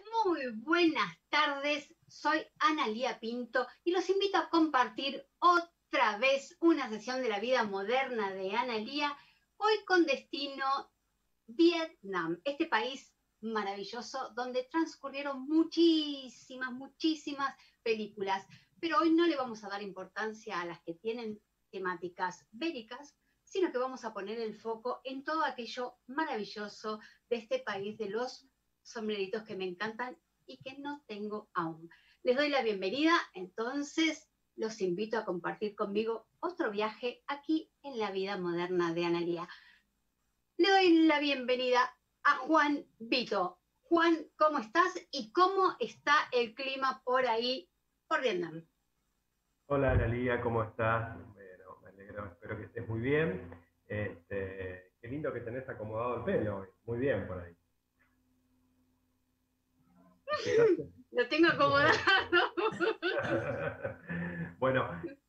Muy buenas tardes, soy Analía Pinto y los invito a compartir otra vez una sesión de la vida moderna de Analía, hoy con destino Vietnam, este país maravilloso donde transcurrieron muchísimas películas, pero hoy no le vamos a dar importancia a las que tienen temáticas bélicas, sino que vamos a poner el foco en todo aquello maravilloso de este país, de los sombreritos que me encantan y que no tengo aún. Les doy la bienvenida, entonces los invito a compartir conmigo otro viaje aquí en la vida moderna de Analía. Le doy la bienvenida a Juan Vito. Juan, ¿cómo estás y cómo está el clima por ahí, por Vietnam? Hola Analía, ¿cómo estás? Bueno, me alegro, espero que estés muy bien. Qué lindo que tenés acomodado el pelo, muy bien por ahí. Lo tengo acomodado. Bueno,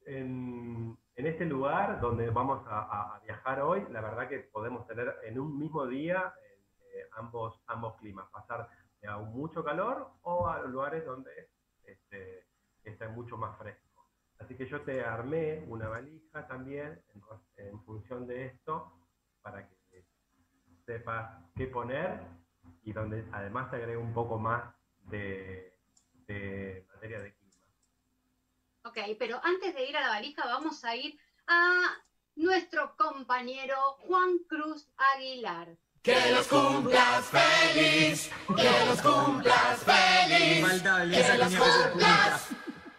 en este lugar donde vamos a viajar hoy, la verdad que podemos tener en un mismo día ambos climas, pasar a mucho calor o a lugares donde está mucho más fresco. Así que yo te armé una valija también en función de esto, para que sepas qué poner y donde además te agregue un poco más de materia de clima. Ok, pero antes de ir a la valija vamos a ir a nuestro compañero Juan Cruz Aguilar. Que los cumplas feliz, que los cumplas feliz, que los cumplas.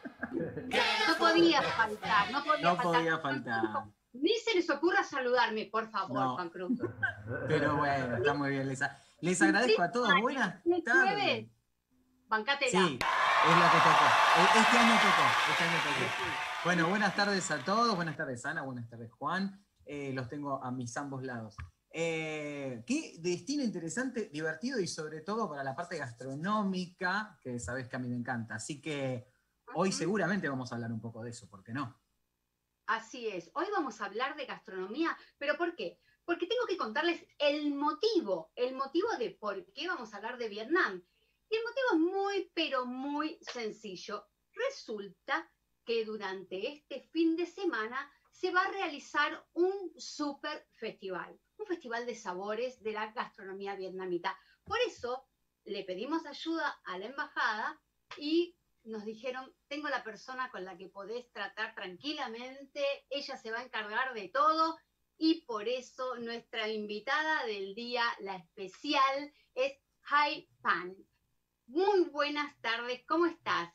No podía faltar, No podía faltar. Ni se les ocurra saludarme, por favor, No. Juan Cruz. Pero bueno, está muy bien. Les agradezco a todos. Buenas tardes. Bancátela. Sí, es la que tocó. Este año tocó. Bueno, buenas tardes a todos. Buenas tardes, Ana. Buenas tardes, Juan. Los tengo a mis ambos lados. Qué destino interesante, divertido y sobre todo para la parte gastronómica, que sabés que a mí me encanta. Así que hoy seguramente vamos a hablar un poco de eso, ¿por qué no? Así es. Hoy vamos a hablar de gastronomía, ¿pero por qué? Porque tengo que contarles el motivo de por qué vamos a hablar de Vietnam. Y el motivo es muy, pero muy sencillo. Resulta que durante este fin de semana se va a realizar un super festival, un festival de sabores de la gastronomía vietnamita. Por eso le pedimos ayuda a la embajada y nos dijeron, tengo la persona con la que podés tratar tranquilamente, ella se va a encargar de todo y por eso nuestra invitada del día, la especial, es Hai Pan. Muy buenas tardes, ¿cómo estás?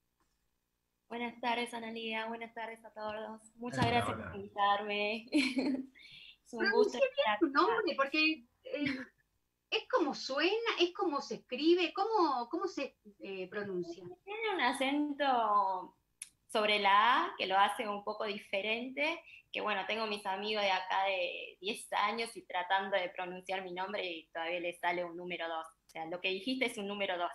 Buenas tardes, Analía, buenas tardes a todos. Muchas gracias por invitarme. Es un gusto Pronuncia bien estar tu acá. nombre, porque es como suena, es como se escribe, ¿cómo se pronuncia? Tiene un acento sobre la A que lo hace un poco diferente, que bueno, tengo mis amigos de acá de 10 años y tratando de pronunciar mi nombre y todavía le sale un número 2. O sea, lo que dijiste es un número 2.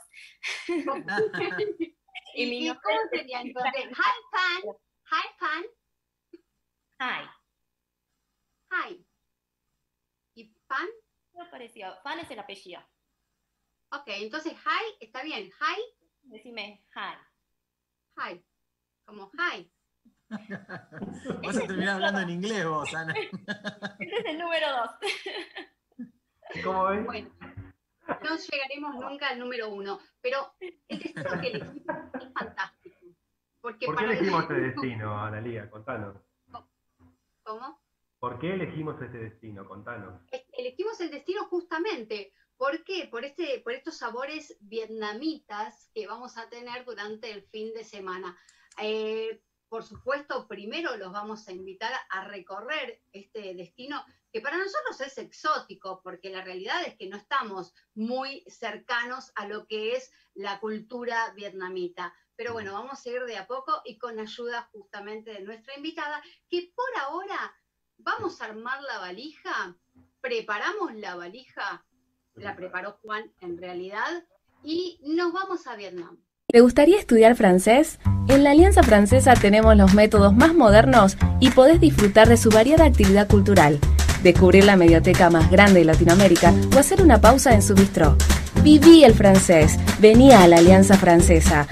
¿Y cómo sería entonces? Hai Pan. Hi. Hai. ¿Y Pan? No pareció. Fan es el apellido. Ok, entonces Hai, está bien. Hai, Decime hi. Hai. Como Hai. Vas a terminar hablando en inglés vos, Ana. Este es el número 2. ¿Cómo ves? Bueno, no llegaremos nunca al número 1, pero el destino que elegimos es fantástico. ¿Por qué elegimos este destino, Analía? Contanos. ¿Cómo? ¿Por qué elegimos este destino? Contanos. Elegimos el destino justamente. ¿Por qué? Por estos sabores vietnamitas que vamos a tener durante el fin de semana. Por supuesto, primero los vamos a invitar a recorrer este destino que para nosotros es exótico, porque la realidad es que no estamos muy cercanos a lo que es la cultura vietnamita. Pero bueno, vamos a ir de a poco y con ayuda justamente de nuestra invitada, que por ahora vamos a armar la valija, preparamos la valija, la preparó Juan en realidad, y nos vamos a Vietnam. ¿Te gustaría estudiar francés? En la Alianza Francesa tenemos los métodos más modernos y podés disfrutar de su variada actividad cultural, descubrir la medioteca más grande de Latinoamérica o hacer una pausa en su bistró. Viví el francés. Vení a la Alianza Francesa.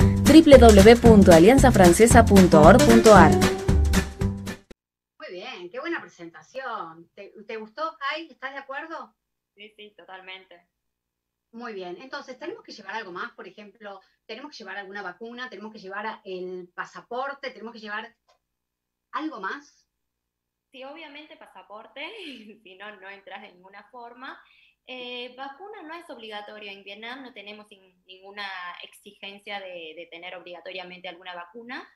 www.alianzafrancesa.org.ar. Muy bien, qué buena presentación. ¿Te gustó, Kai? ¿Estás de acuerdo? Sí, sí, totalmente. Muy bien, entonces tenemos que llevar algo más, por ejemplo, tenemos que llevar alguna vacuna, tenemos que llevar el pasaporte, tenemos que llevar algo más. Sí, obviamente pasaporte, si no, no entras de ninguna forma. Vacuna no es obligatoria en Vietnam, no tenemos ninguna exigencia de tener obligatoriamente alguna vacuna.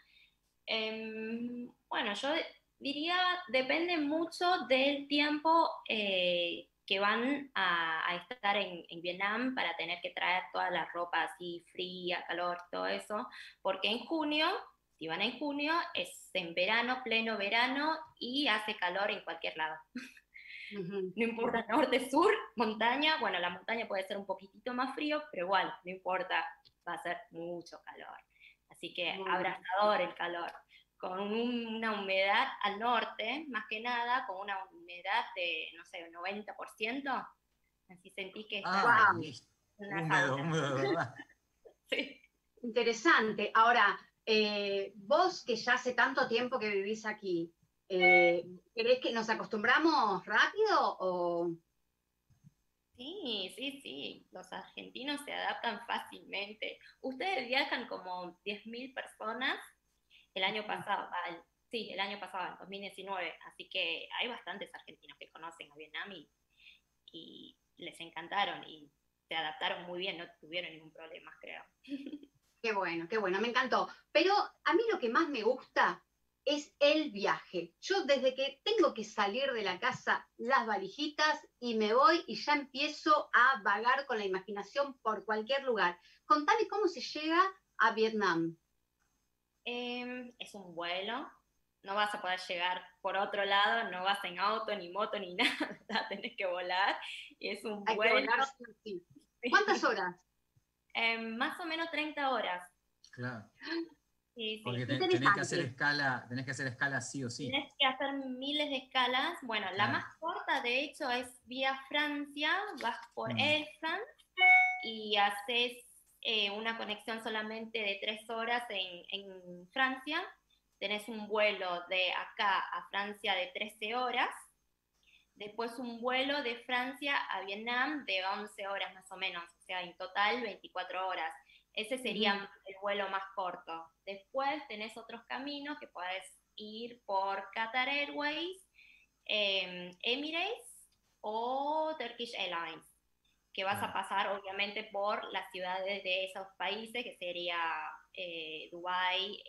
Bueno, yo diría, depende mucho del tiempo que van a estar en Vietnam para tener que traer toda la ropa así fría, calor, todo eso, porque en junio, si van en junio, es en verano, pleno verano, y hace calor en cualquier lado. Uh-huh. No importa norte, sur, montaña, bueno, la montaña puede ser un poquitito más frío, pero igual, no importa, va a ser mucho calor. Así que abrasador el calor, con una humedad al norte, más que nada, con una humedad de, no sé, 90%, así sentí que está húmedo, de verdad. Sí. Interesante. Ahora, vos que ya hace tanto tiempo que vivís aquí, ¿crees que nos acostumbramos rápido o...? Sí, sí, sí, los argentinos se adaptan fácilmente. Ustedes viajan como 10.000 personas el año pasado, el año pasado, en 2019, así que hay bastantes argentinos que conocen a Vietnam y les encantaron y se adaptaron muy bien, no tuvieron ningún problema, creo. Qué bueno, me encantó. Pero a mí lo que más me gusta es el viaje. Yo desde que tengo que salir de la casa, las valijitas, y me voy y ya empiezo a vagar con la imaginación por cualquier lugar. Contame cómo se llega a Vietnam. Es un vuelo, no vas a poder llegar por otro lado, no vas en auto, ni moto, ni nada, tenés que volar, y es un vuelo. Hay que volar, sí. ¿Cuántas horas? Más o menos 30 horas. Claro. Sí, porque sí. tenés que hacer escala sí o sí. Tenés que hacer miles de escalas. Bueno, la más corta, de hecho, es vía Francia, vas por Air France y haces una conexión solamente de 3 horas en Francia. Tenés un vuelo de acá a Francia de 13 horas. Después un vuelo de Francia a Vietnam de 11 horas más o menos, o sea, en total 24 horas. Ese sería el vuelo más corto. Después tenés otros caminos que podés ir por Qatar Airways, Emirates o Turkish Airlines, que vas a pasar obviamente por las ciudades de esos países, que sería Dubái,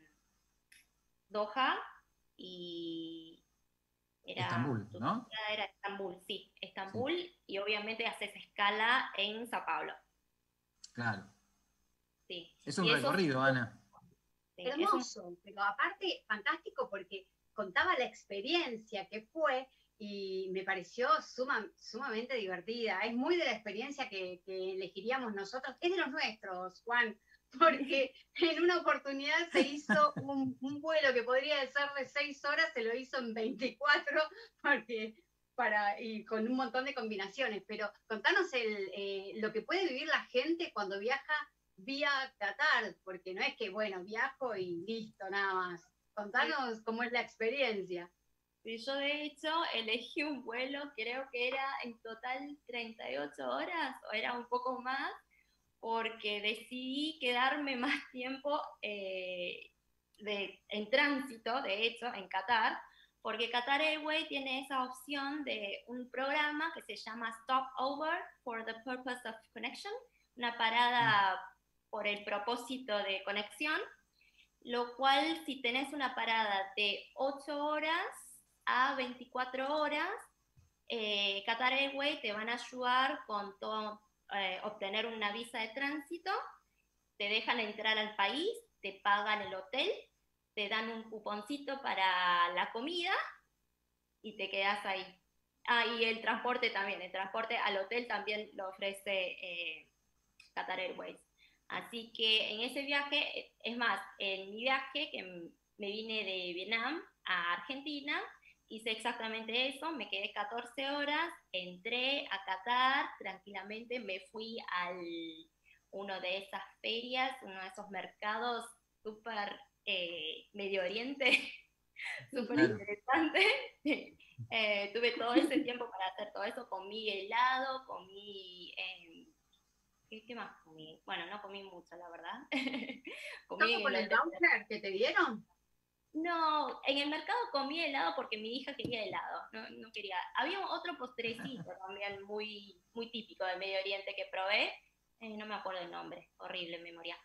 Doha y... Estambul, ¿no? Era Estambul, sí, Estambul, y obviamente haces escala en Sao Paulo. Claro. Sí. Es un recorrido, Ana. Sí, hermoso, pero aparte fantástico porque contaba la experiencia que fue y me pareció sumamente divertida. Es muy de la experiencia que elegiríamos nosotros, es de los nuestros, Juan, porque en una oportunidad se hizo un vuelo que podría ser de 6 horas, se lo hizo en 24, y con un montón de combinaciones. Pero contanos lo que puede vivir la gente cuando viaja vía Qatar, porque no es que, bueno, viajo y listo, nada más. Contanos cómo es la experiencia. Sí, yo de hecho elegí un vuelo, creo que era en total 38 horas, o era un poco más, porque decidí quedarme más tiempo en tránsito, de hecho, en Qatar, porque Qatar Airways tiene esa opción de un programa que se llama Stopover for the Purpose of Connection, una parada por el propósito de conexión, lo cual si tenés una parada de 8 horas a 24 horas, Qatar Airways te van a ayudar con todo, obtener una visa de tránsito, te dejan entrar al país, te pagan el hotel, te dan un cuponcito para la comida y te quedas ahí. Y el transporte también, el transporte al hotel también lo ofrece Qatar Airways. Así que en ese viaje, es más, en mi viaje que me vine de Vietnam a Argentina, hice exactamente eso, me quedé 14 horas, entré a Qatar tranquilamente, me fui a uno de esas ferias, uno de esos mercados súper Medio Oriente, súper interesante. Tuve todo ese tiempo para hacer todo eso, comí helado, comí... ¿qué más comí? Bueno, no comí mucho, la verdad. ¿Todo con el voucher que te dieron? No, en el mercado comí helado porque mi hija quería helado, no quería. Había otro postrecito también muy, muy típico del Medio Oriente que probé, no me acuerdo el nombre, horrible memoria.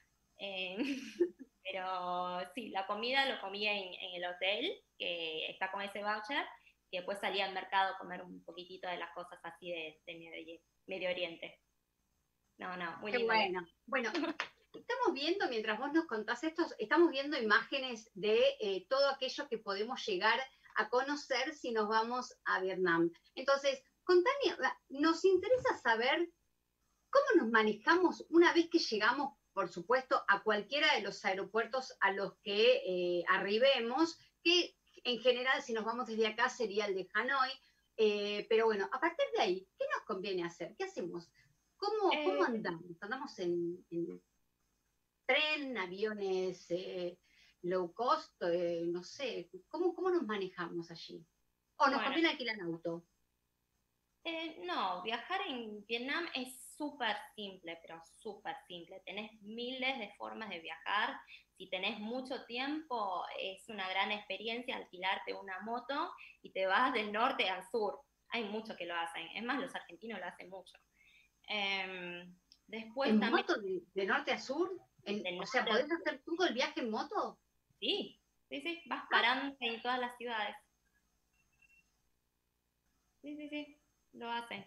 Pero sí, la comida lo comí en el hotel, que está con ese voucher, y después salí al mercado a comer un poquitito de las cosas así de Medio Oriente. No, muy lindo. Qué bueno. Bueno, estamos viendo, mientras vos nos contás esto, estamos viendo imágenes de todo aquello que podemos llegar a conocer si nos vamos a Vietnam. Entonces, contame, nos interesa saber cómo nos manejamos una vez que llegamos, por supuesto, a cualquiera de los aeropuertos a los que arribemos, que en general, si nos vamos desde acá, sería el de Hanoi. Pero bueno, a partir de ahí, ¿qué nos conviene hacer? ¿Qué hacemos? ¿Cómo andamos? ¿Andamos en tren, aviones low cost? No sé, ¿cómo nos manejamos allí? ¿O nos conviene alquilar auto? No, viajar en Vietnam es súper simple, pero súper simple. Tenés miles de formas de viajar. Si tenés mucho tiempo, es una gran experiencia alquilarte una moto y te vas del norte al sur. Hay muchos que lo hacen. Es más, los argentinos lo hacen mucho. Después ¿En también, moto de norte a sur? O sea, ¿podés hacer todo el viaje en moto? Sí, vas parando en todas las ciudades. Sí, lo hacen.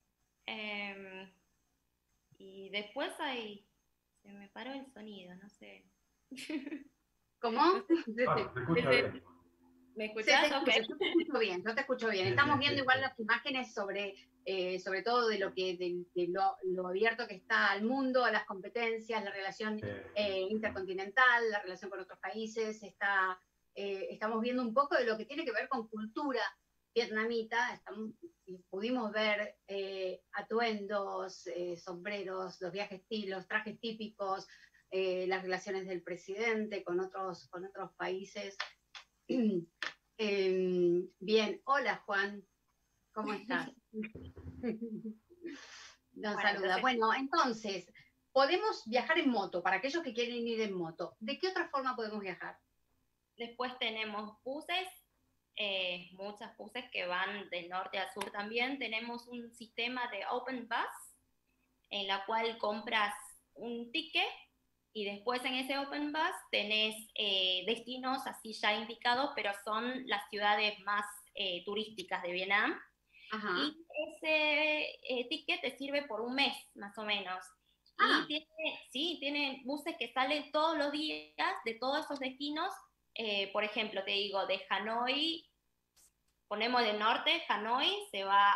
Y después se me paró el sonido, no sé. ¿Cómo? Se escucha bien. ¿Me escuchás? Yo te escucho bien. Estamos viendo igual las imágenes sobre todo de lo abierto que está al mundo, a las competencias, la relación intercontinental, la relación con otros países. Estamos viendo un poco de lo que tiene que ver con cultura vietnamita. Pudimos ver atuendos, sombreros, los trajes típicos, las relaciones del presidente con otros países. Bien, hola Juan, ¿cómo estás? Nos saluda. Bueno, entonces, podemos viajar en moto, para aquellos que quieren ir en moto. ¿De qué otra forma podemos viajar? Después tenemos buses, muchas buses que van de norte a sur también. Tenemos un sistema de Open Bus, en la cual compras un ticket y después en ese Open Bus tenés destinos así ya indicados, pero son las ciudades más turísticas de Vietnam. Ajá. Y ese ticket te sirve por un mes, más o menos. Y tiene buses que salen todos los días de todos esos destinos. Por ejemplo, te digo, de Hanoi, ponemos del norte, Hanoi se va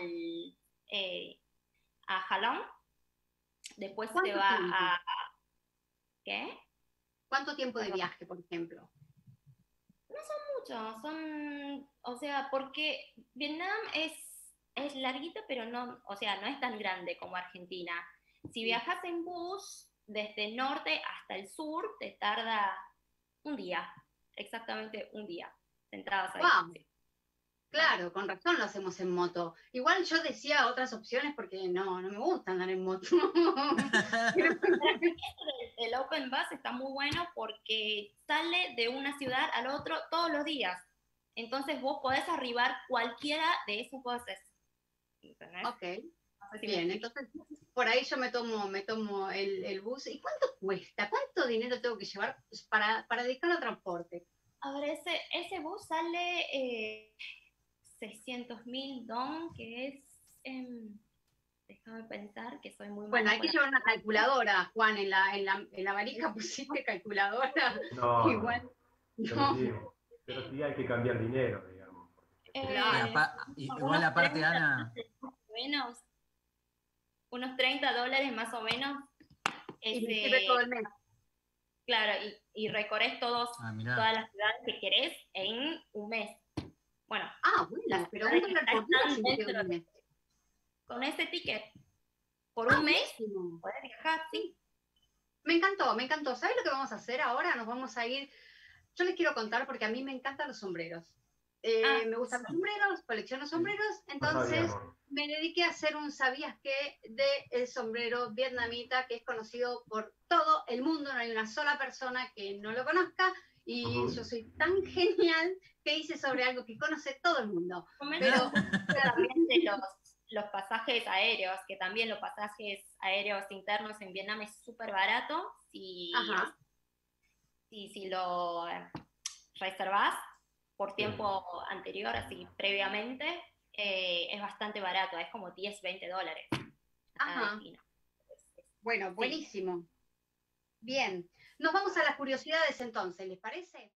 a Ha Long, después se va a... ¿Qué? ¿Cuánto tiempo de viaje, por ejemplo? No son muchos, o sea, porque Vietnam es larguito, pero no, o sea, no es tan grande como Argentina. Si viajas en bus, desde el norte hasta el sur, te tarda un día, exactamente un día, sentados ahí. Wow. Sí. Claro, con razón lo hacemos en moto. Igual yo decía otras opciones porque no me gusta andar en moto. El Open Bus está muy bueno porque sale de una ciudad al otro todos los días. Entonces vos podés arribar cualquiera de esos buses. ¿Entendés? Ok. No sé si bien, entonces por ahí yo me tomo el bus. ¿Y cuánto cuesta? ¿Cuánto dinero tengo que llevar para dedicar al transporte? A ver, ese bus sale 600.000 dong, que es... déjame pensar que soy muy... Bueno, hay que llevar una calculadora, Juan, en la valija pusiste calculadora. No, igual, pero sí hay que cambiar dinero, digamos. Igual aparte, Ana... Menos, unos $30 más o menos. Y me sirve todo el mes. Claro, y recorres todas las ciudades que querés en un mes. Bueno, bueno, pero un dólar por día significa un mes. Con ese ticket, por un mes, buenísimo. podés viajar, sí. Me encantó, me encantó. ¿Sabes lo que vamos a hacer ahora? Nos vamos a ir. Yo les quiero contar porque a mí me encantan los sombreros. Me gustan los sombreros, colecciono sombreros, entonces me dediqué a hacer un ¿sabías qué? del sombrero vietnamita que es conocido por todo el mundo, no hay una sola persona que no lo conozca y yo soy tan genial que hice sobre algo que conoce todo el mundo. Pero también de los pasajes aéreos, que también los pasajes aéreos internos en Vietnam es súper barato, si lo reservás por tiempo anterior, así previamente, es bastante barato, es como $10-20. Bueno, buenísimo. Bien, nos vamos a las curiosidades entonces, ¿les parece?